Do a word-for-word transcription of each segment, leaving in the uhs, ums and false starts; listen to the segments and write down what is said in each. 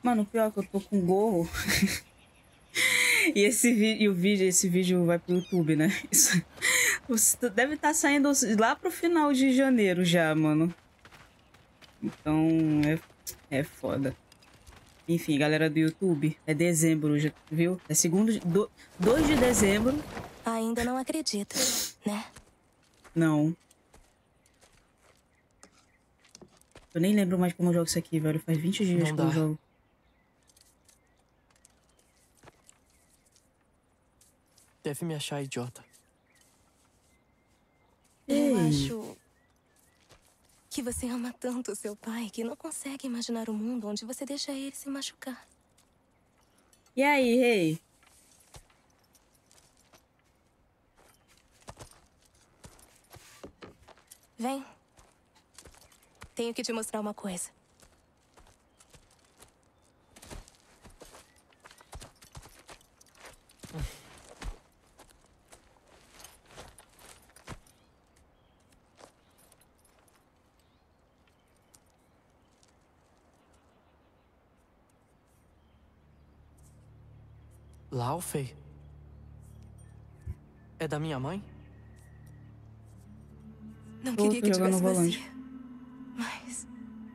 Mano, pior que eu tô com gorro. E esse vi e o vídeo, esse vídeo vai pro YouTube, né? Isso você deve estar saindo lá pro final de janeiro já, mano. Então, é, é foda. Enfim, galera do YouTube, é dezembro, já, viu? É segundo, do, dois de dezembro. Ainda não acredita, né? Não. Eu nem lembro mais como eu jogo isso aqui, velho. Faz vinte dias não que eu dá. jogo. Deve me achar idiota. Eu Ei. acho que você ama tanto o seu pai que não consegue imaginar o mundo onde você deixa ele se machucar. E aí, rei? Vem. Tenho que te mostrar uma coisa. Laufey? É da minha mãe? Não Tô queria que jogando tivesse volante. vazia. Mas...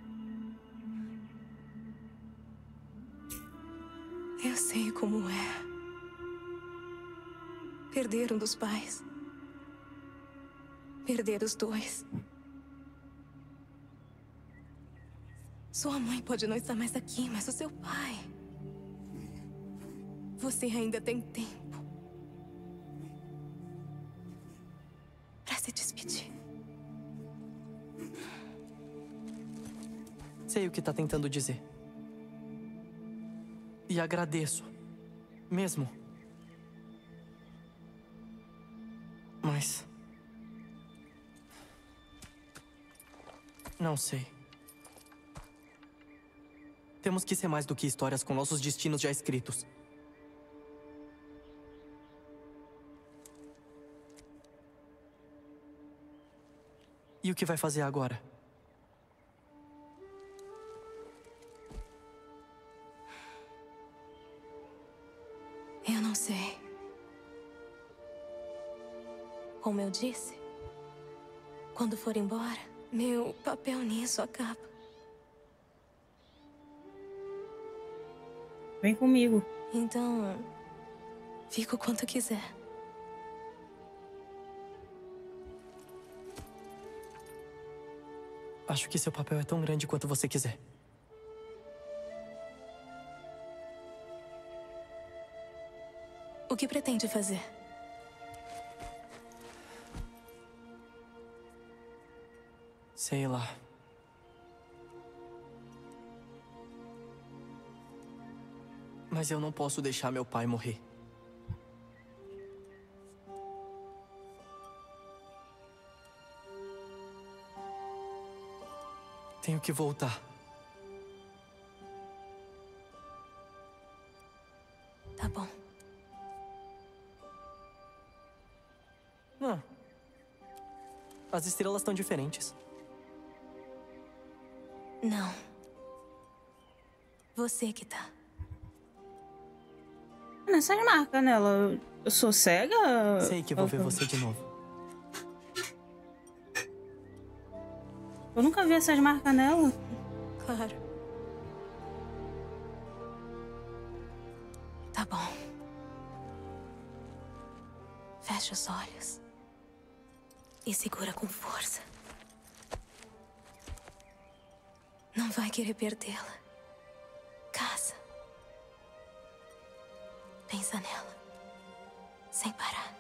eu sei como é. Perder um dos pais. Perder os dois. Sua mãe pode não estar mais aqui, mas o seu pai... você ainda tem tempo pra se despedir. Sei o que tá tentando dizer. E agradeço. Mesmo. Mas... não sei. Temos que ser mais do que histórias com nossos destinos já escritos. E o que vai fazer agora? Eu não sei. Como eu disse, quando for embora, meu papel nisso acaba. Vem comigo. Então, fica o quanto quiser. Acho que seu papel é tão grande quanto você quiser. O que pretende fazer? Sei lá. Mas eu não posso deixar meu pai morrer. Tenho que voltar. Tá bom. Não. As estrelas estão diferentes. Não. Você que tá. Essas marcas nela. Eu sou cega? Sei que vou ver você de novo. Eu nunca vi essas marcas nela. Claro. Tá bom. Fecha os olhos. E segura com força. Não vai querer perdê-la. Casa. Pensa nela. Sem parar.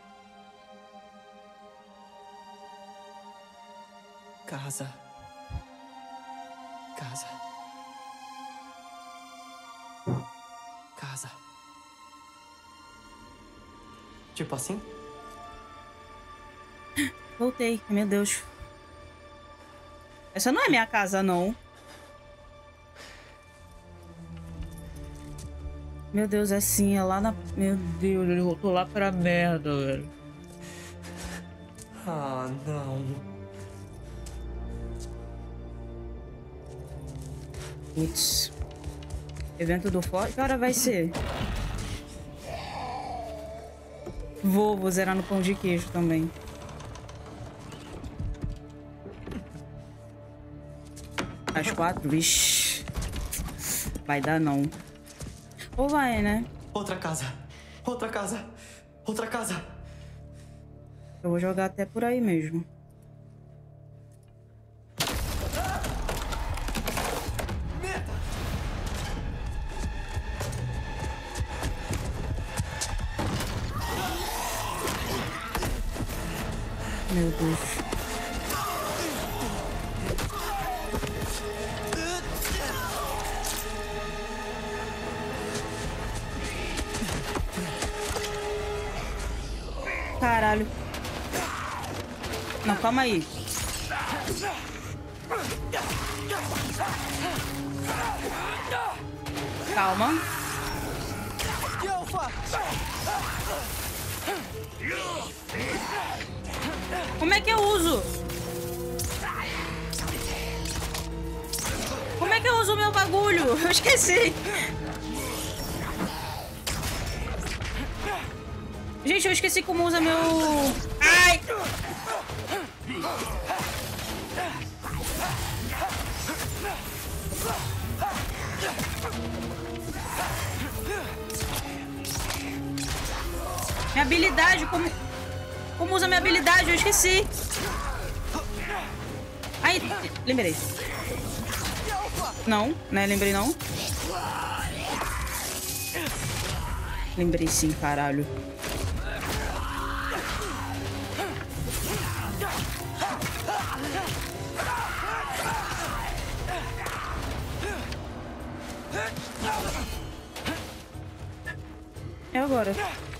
Casa. Casa. Casa. Tipo assim? Voltei, meu Deus. Essa não é minha casa, não. Meu Deus, é sim, é lá na... Meu Deus, ele voltou lá pra merda, velho. Ah, não. Putz. Evento do forte? Que hora vai ser? Vou, vou zerar no pão de queijo também. Às quatro? Vixe. Vai dar não. Ou vai, né? Outra casa. Outra casa. Outra casa. Eu vou jogar até por aí mesmo. Meu Deus. Caralho. Não, calma aí. Calma. Como é que eu uso? Como é que eu uso o meu bagulho? Eu esqueci. Gente, eu esqueci como usa meu... Ai! Minha habilidade, como... Como usa minha habilidade? Eu esqueci. Ai, lembrei. Não, né? Lembrei não. Lembrei sim, caralho. É agora.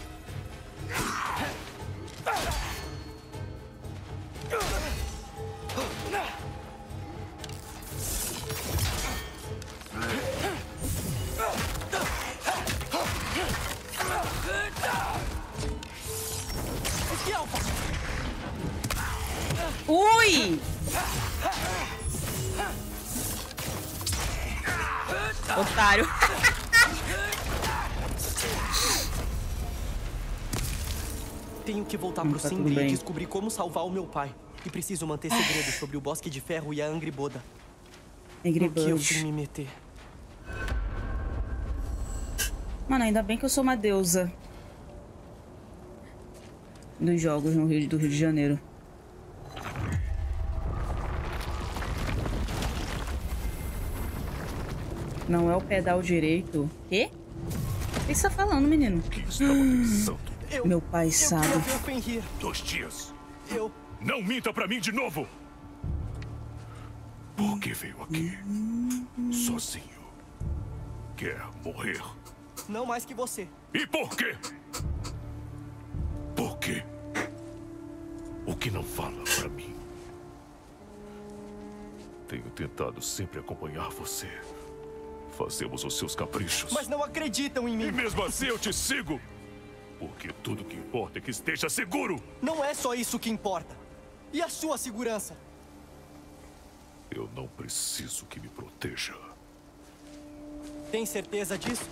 Ui! Otário. Tenho que voltar Hum, pro tá Sindri tudo e bem. descobrir como salvar o meu pai. E preciso manter segredo sobre o Bosque de Ferro e a Angry-Boda. Angry No que eu Birds. fui me meter? Mano, ainda bem que eu sou uma deusa dos jogos no Rio, do Rio de Janeiro. Não é o pedal direito. Quê? O que você tá falando, menino? O que estava pensando? Eu, Meu pai eu sabe. queria ver o Fenrir. Dois dias. Eu... Não minta pra mim de novo! Por que veio aqui? Sozinho. Quer morrer? Não mais que você. E por quê? Por quê? O que não fala pra mim? Tenho tentado sempre acompanhar você. Fazemos os seus caprichos. Mas não acreditam em E mim. mesmo assim eu te sigo. Porque tudo que importa é que esteja seguro. Não é só isso que importa. E a sua segurança? Eu não preciso que me proteja. Tem certeza disso?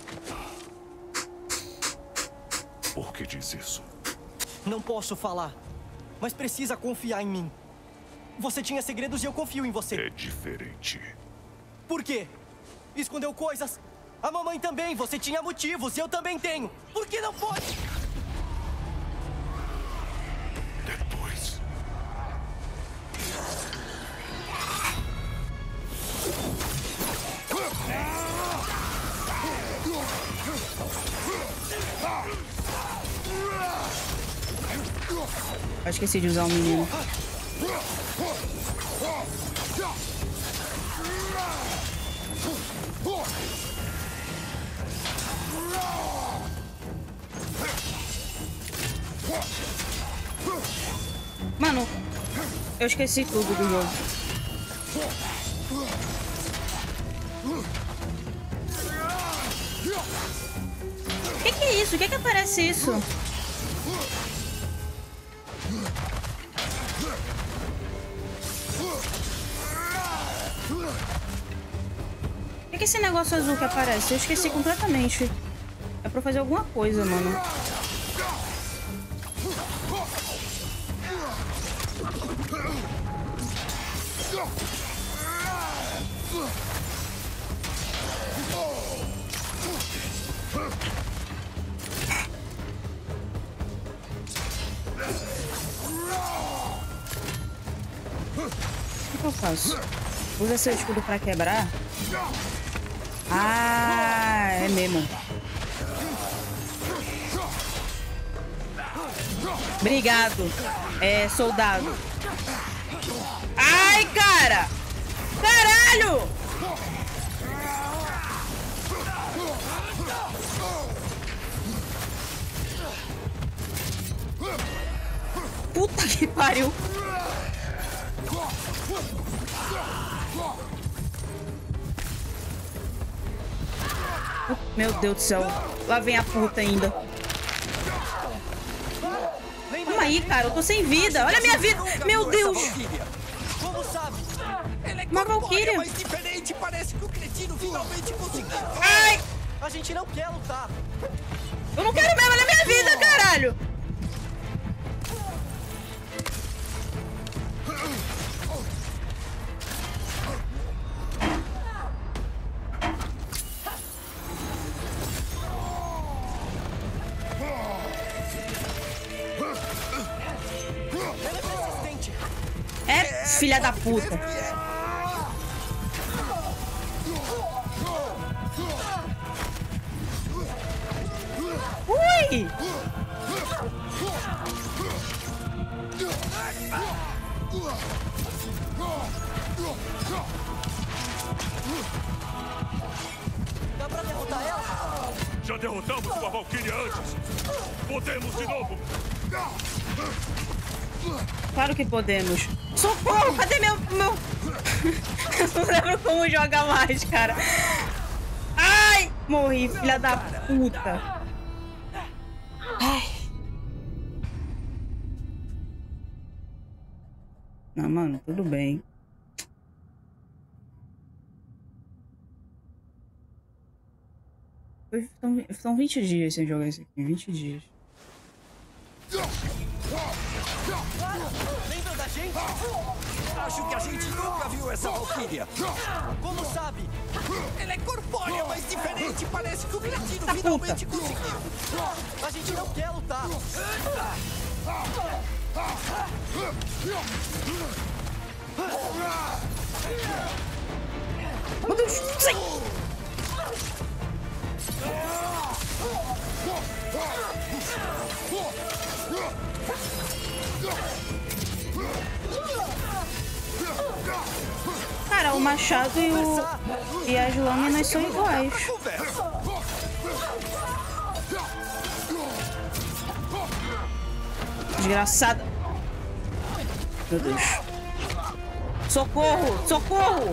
Por que diz isso? Não posso falar. Mas precisa confiar em mim. Você tinha segredos e eu confio em você. É diferente. Por quê? Escondeu coisas? A mamãe também. Você tinha motivos e eu também tenho. Por que não pode? Depois. Eu esqueci de usar o menino. Mano, eu esqueci tudo do jogo. O que, que é isso? O que, que aparece isso? O que, que esse negócio azul que aparece? Eu esqueci completamente. É pra fazer alguma coisa, mano. O que eu faço? Usa seu escudo pra quebrar? Ah, é mesmo. Obrigado, é, soldado. Ai, cara! Caralho! Puta que pariu! Meu Deus do céu. Lá vem a puta ainda. Calma aí, cara. Eu tô sem vida. Olha a minha vida. Meu Deus. Como sabe? Ela é Uma corpórea, valquíria. mas diferente. Parece que o cretino finalmente conseguiu. Ai! A gente não quer lutar. Eu não quero mesmo. Olha a minha vida, caralho. Ela é persistente. É, filha da puta. Ui! Dá pra derrotar ela? Já derrotamos uma Valkyria antes. Podemos de novo. Claro que podemos. Socorro! Cadê meu... meu... Eu não lembro como joga mais, cara. Ai! Morri, filha da puta. Ai. Não, mano, tudo bem. São, são vinte dias sem jogar isso aqui. vinte dias. Lembra da gente? Acho que a gente nunca viu essa valquíria. Como sabe? Ela é corpórea, mas diferente. Parece que o cretino Tá finalmente puta. conseguiu. A gente não quer lutar. Meu Deus! Sai! Cara, o machado e, o... e as lâminas são iguais. Desgraçada. Meu Deus. Socorro! Socorro!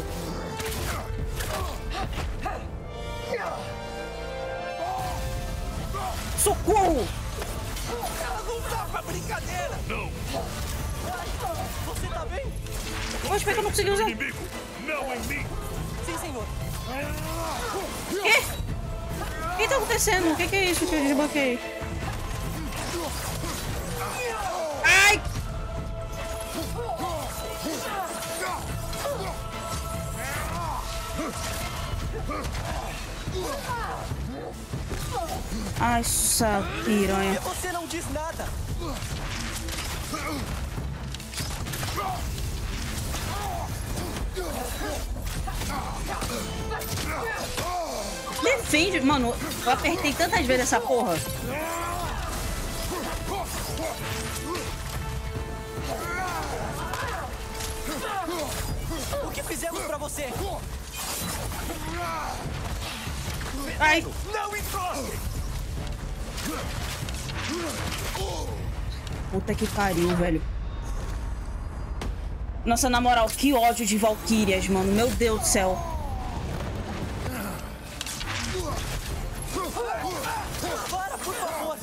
Socorro! Ela não tá pra brincadeira. Não. Você tá bem? Poxa, como é que eu não consegui usar? Inimigo. Não em mim. Sim, senhor. Quê? O que tá acontecendo? O que, que é isso que eu desbloqueei? Ai! Ai, essa piranha. Você não diz nada. Defende, mano. Eu apertei tantas vezes essa porra. O que fizemos pra você? Ai, Não encoste. puta que pariu, velho. Nossa, na moral, que ódio de Valquírias, mano. Meu Deus do céu. Para, por favor.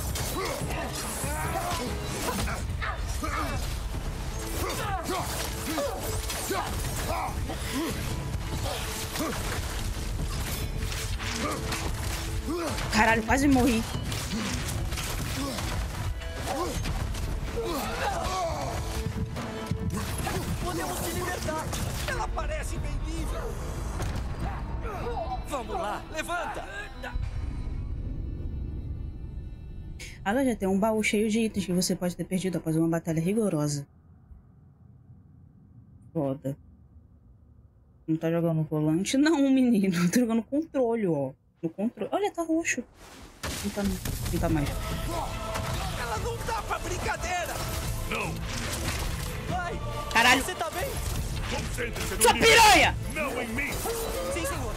Caralho, quase morri. Podemos se libertar. Ela parece bem livre. Vamos lá, levanta. Ela já tem um baú cheio de itens que você pode ter perdido após uma batalha rigorosa. Foda. Não tá jogando no volante? Não, menino. Tô jogando no controle, ó. No controle. Olha, tá roxo. Não tá, não tá mais. Ela não dá pra brincadeira. Não! Vai! Caralho. Você tá bem? Concentre-se no Sua inimigo! piranha! Não em mim! Sim, senhor.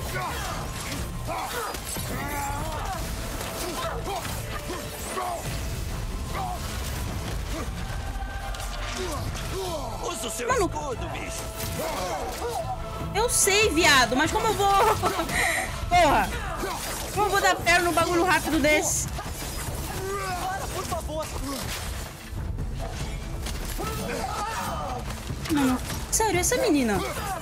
Usa o seu Mano. escudo, bicho. Eu sei, viado, mas como eu vou... Porra! Como eu vou dar perna num bagulho rápido desse? Para, por favor. Mano, sério, essa menina...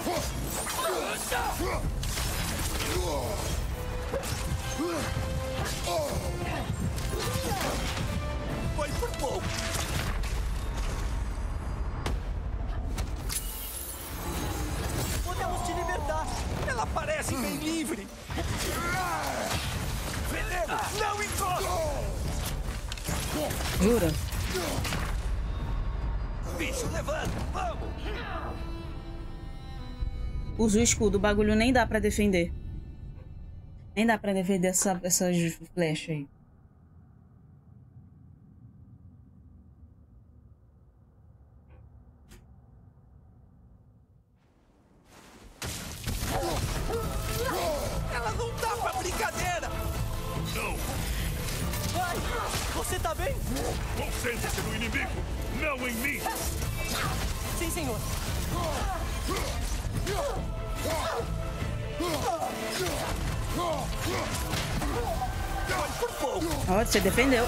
Foi por pouco. Podemos te libertar. Ela parece bem livre. Veneno, não encosta. Jura? Bicho, levanta, vamos. Usa o escudo, o bagulho nem dá pra defender. Nem dá pra defender essa, essas flechas aí. Ela não dá pra brincadeira. Não! Vai! Você tá bem? Concentre-se no inimigo! Não em mim! Sim, senhor. Foi por pouco. Ó, você defendeu.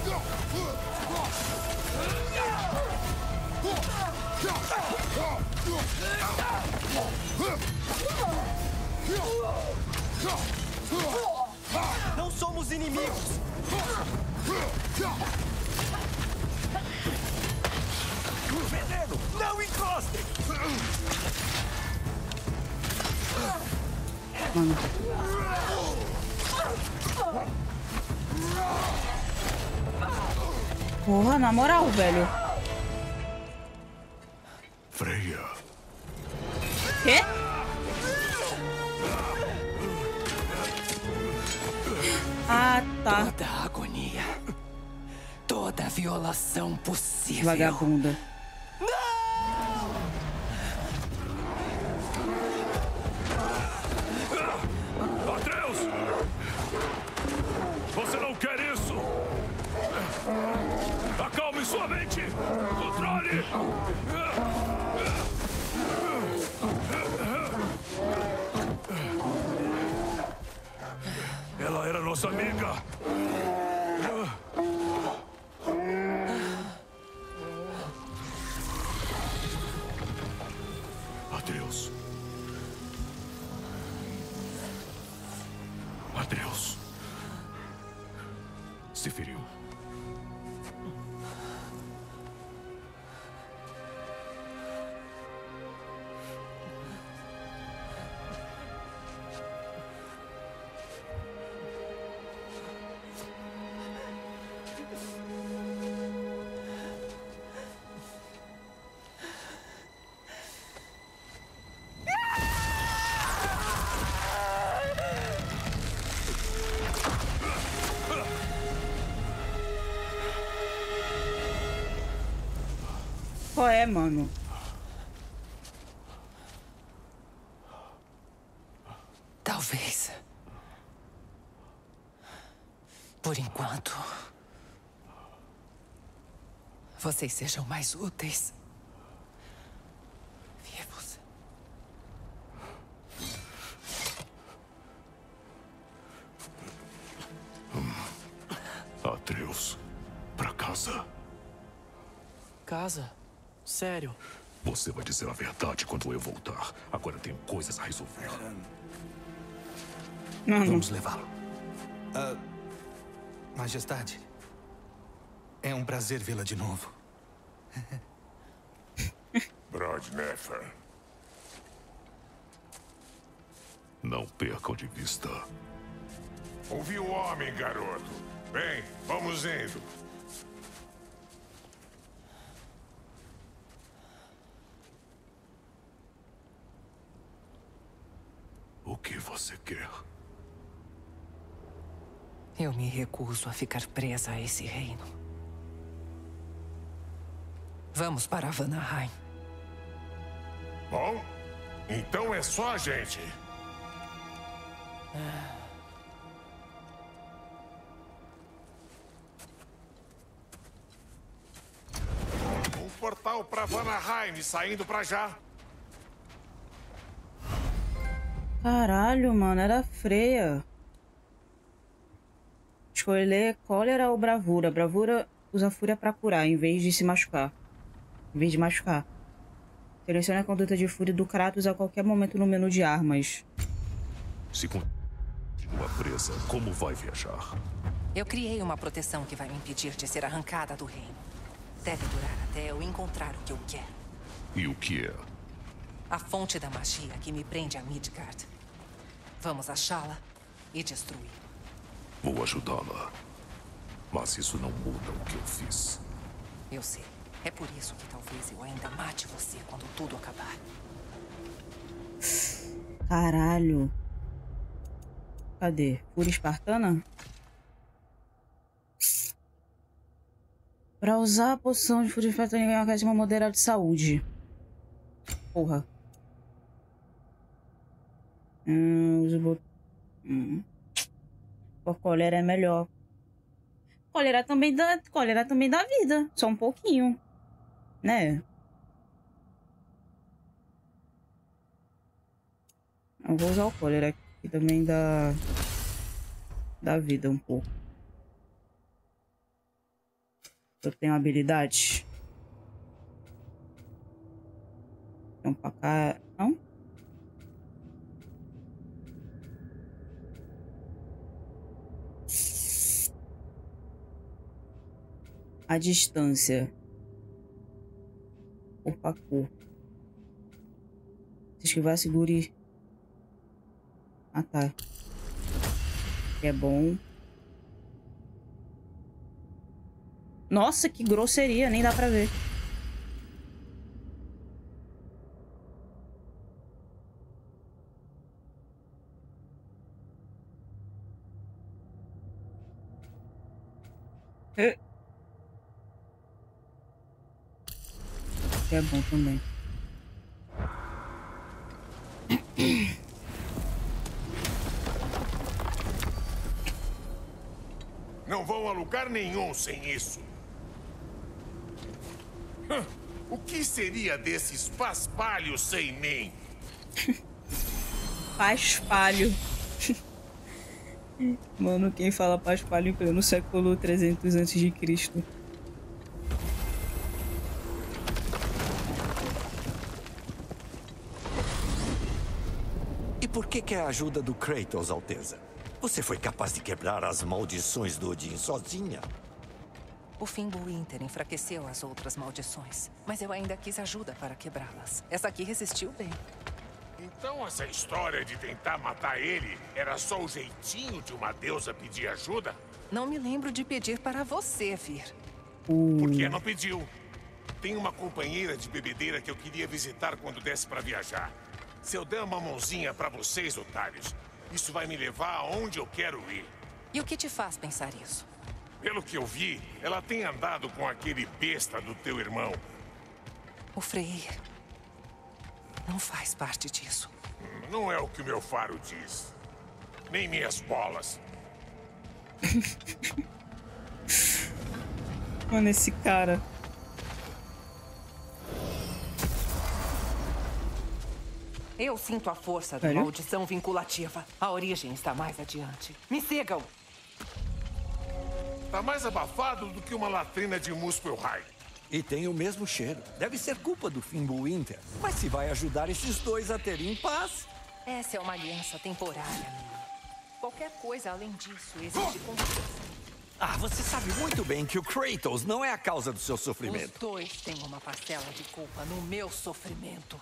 Não somos inimigos. Veneno, não encostem. Mano. Porra, na moral, velho. Freya! Quê? Ah, tá. Toda a agonia. Toda a violação possível. Vagabunda. Atreus! Você não quer isso! Acalme sua mente! Controle! Ela era nossa amiga! Atreus. Atreus. Se feriu. Qual é, mano? Talvez. Por enquanto. Vocês sejam mais úteis. Vivos. Atreus. Pra casa. Casa? Sério? Você vai dizer a verdade quando eu voltar. Agora tenho coisas a resolver. Não, Vamos não. levá-lo. Ah, Majestade, é um prazer vê-la de novo. Brodnefer. Não percam de vista. Ouvi o homem, garoto. Bem, vamos indo. O que você quer? Eu me recuso a ficar presa a esse reino. Vamos para Vanaheim. Bom, então é só a gente. Um portal para Vanaheim saindo para já. Caralho, mano, era Freya. Escolher cólera ou bravura. Bravura usa fúria pra curar, em vez de se machucar. Em vez de machucar. Selecione a conduta de fúria do Kratos a qualquer momento no menu de armas. Se continua presa, como vai viajar? Eu criei uma proteção que vai me impedir de ser arrancada do reino. Deve durar até eu encontrar o que eu quero. E o que é? A fonte da magia que me prende a Midgard. Vamos achá-la e destruí-la. Vou ajudá-la. Mas isso não muda o que eu fiz. Eu sei. É por isso que talvez eu ainda mate você quando tudo acabar. Caralho. Cadê? Fúria espartana? Pra usar a poção de fúria espartana, ganhar uma uma moderada de saúde. Porra. Hum, uso bot... hum. Pô, cólera é melhor. Cólera também dá, cólera também dá vida, só um pouquinho, né? Eu vou usar o cólera que também dá dá vida um pouco. Eu tenho habilidade. Então pra cá, não? A distância. Corpo a corpo. Se esquivar, segure. Ah, tá. Que é bom. Nossa, que grosseria. Nem dá pra ver. É. Que é bom também. Não vão a lugar nenhum sem isso. Hã, o que seria desses paspalhos sem mim? Paspalho. Mano, quem fala paspalho em pleno século trezentos antes de Cristo? E por que quer a ajuda do Kratos, Alteza? Você foi capaz de quebrar as maldições do Odin sozinha? O Fimbulwinter enfraqueceu as outras maldições, mas eu ainda quis ajuda para quebrá-las. Essa aqui resistiu bem. Então essa história de tentar matar ele era só o jeitinho de uma deusa pedir ajuda? Não me lembro de pedir para você vir. Por que não pediu? Tem uma companheira de bebedeira que eu queria visitar quando desse para viajar. Se eu der uma mãozinha para vocês, otários, isso vai me levar aonde eu quero ir. E o que te faz pensar isso? Pelo que eu vi, ela tem andado com aquele besta do teu irmão. O Freyr não faz parte disso. Não é o que o meu faro diz. Nem minhas bolas. Mano, esse cara. Eu sinto a força da Sério? maldição vinculativa. A origem está mais adiante. Me sigam! Tá mais abafado do que uma latrina de Muspelheim. E tem o mesmo cheiro. Deve ser culpa do Fimbulwinter. Mas se vai ajudar esses dois a terem paz... Essa é uma aliança temporária, minha. Qualquer coisa além disso exige confiança. Ah, você sabe muito bem que o Kratos não é a causa do seu sofrimento. Os dois têm uma parcela de culpa no meu sofrimento.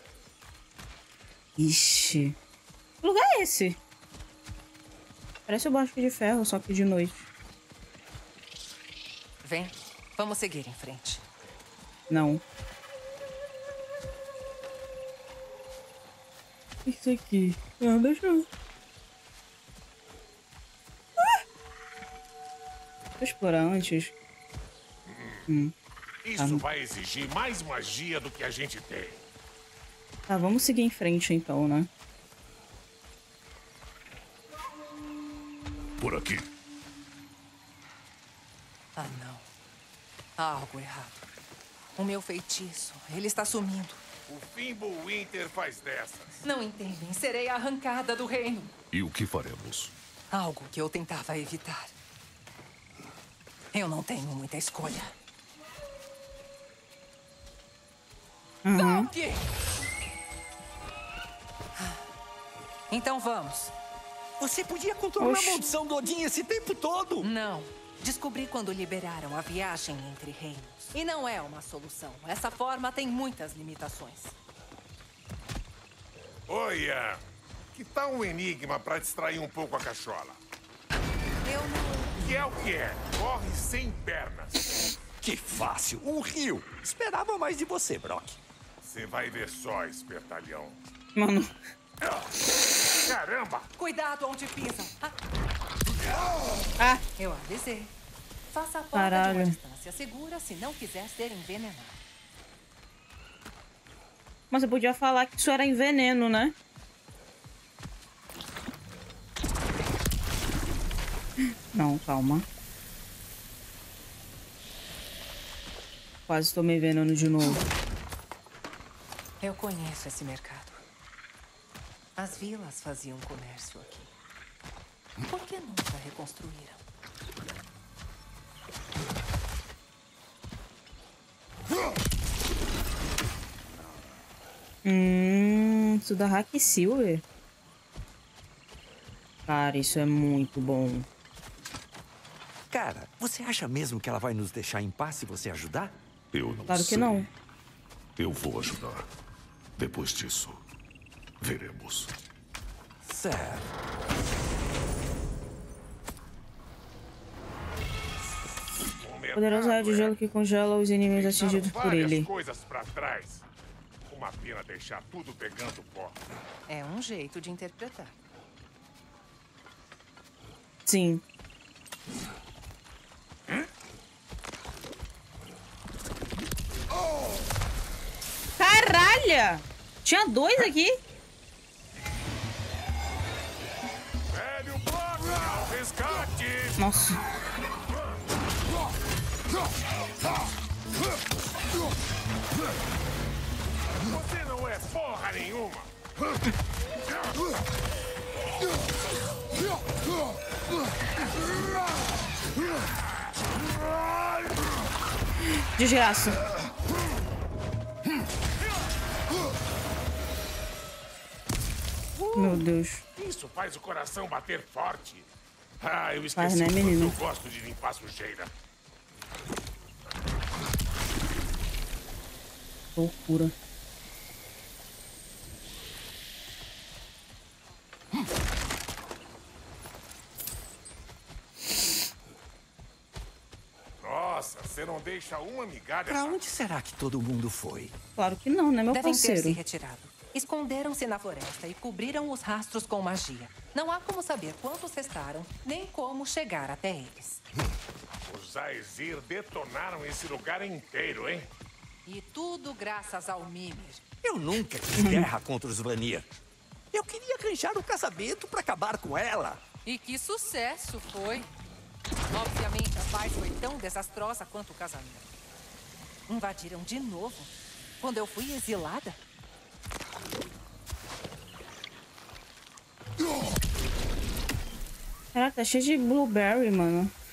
Ixi. Que lugar é esse? Parece o Bosque de Ferro, só que de noite. Vem, vamos seguir em frente. Não. Isso aqui. Ah, deixa eu... Ah! Vou explorar antes. Hum. Isso Ah. vai exigir mais magia do que a gente tem. Tá, vamos seguir em frente então, né? Por aqui. Ah, não. Há algo errado. O meu feitiço, ele está sumindo. O Fimbulwinter faz dessas. Não entendem, serei arrancada do reino. E o que faremos? Algo que eu tentava evitar. Eu não tenho muita escolha. Uhum. Loki! Então vamos. Você podia controlar Oxi. a maldição do Odin esse tempo todo. Não. Descobri quando liberaram a viagem entre reinos. E não é uma solução. Essa forma tem muitas limitações. Oi, Ian. Que tal um enigma pra distrair um pouco a cachola? Eu não... Que é o que é? Corre sem pernas. Que fácil. Um rio. Esperava mais de você, Brock. Você vai ver só, espertalhão. Mano. Caramba! Cuidado onde pisam. Ah, Ah, eu avisei. Faça a porta Caralho. de uma distância segura se não quiser ser envenenado. mas você podia falar que isso era em veneno, né? Não, calma. Quase tomei veneno de novo. Eu conheço esse mercado. As vilas faziam comércio aqui. Por que nunca reconstruíram? Hum, isso da Hack Silver. Cara, isso é muito bom. Cara, você acha mesmo que ela vai nos deixar em paz se você ajudar? Eu não Claro que sei. não. Eu vou ajudar. Depois disso, veremos. Certo. Poderoso raio de gelo que congela os inimigos atingidos por Várias ele. coisas pra trás. Uma pena deixar tudo pegando pó. É um jeito de interpretar. Sim. Caralho! Tinha dois aqui? Velho Brock, ao resgate! Nossa. Você não é porra nenhuma! Desgraça. Meu Deus. Isso faz o coração bater forte. Ah, eu Faz, esqueci né, o quanto menino? eu gosto de limpar sujeira. Loucura. Nossa, você não deixa uma migalha. Pra onde será que todo mundo foi? Claro que não, né, meu Devem ter se parceiro? retirado. Esconderam-se na floresta e cobriram os rastros com magia. Não há como saber quantos restaram, nem como chegar até eles. Os Aesir detonaram esse lugar inteiro, hein? E tudo graças ao Mimir. Eu nunca quis guerra contra os Vanir. Eu queria arranjar um casamento pra acabar com ela. E que sucesso foi! Obviamente, a paz foi tão desastrosa quanto o casamento. Invadiram de novo quando eu fui exilada. Caraca, tá cheio de blueberry, mano.